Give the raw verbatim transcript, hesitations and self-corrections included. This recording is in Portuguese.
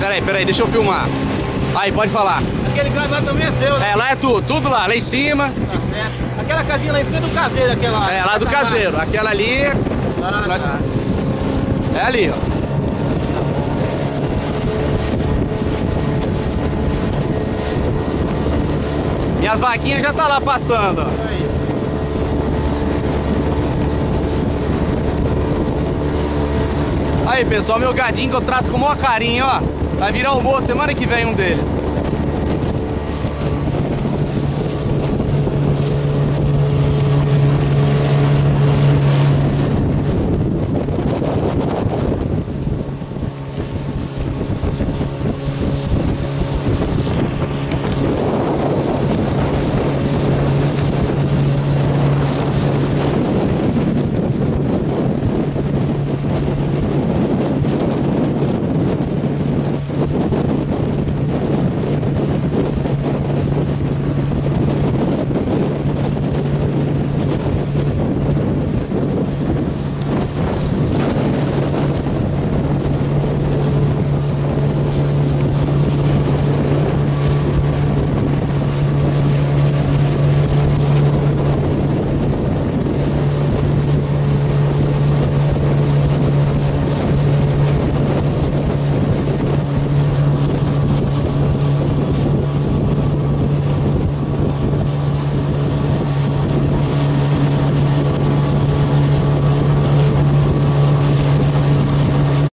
Peraí, peraí, deixa eu filmar. Aí, pode falar. Aquele gado lá também é seu, né? É, lá é tudo, tudo lá, lá em cima. Tá certo. Aquela casinha lá em cima é do caseiro, aquela. É, lá do caseiro. Aquela ali. Ah, tá. É ali, ó. E as vaquinhas já tá lá pastando, ó. Aí. Aí, pessoal, meu gadinho que eu trato com o maior carinho, ó. Vai virar almoço semana que vem um deles.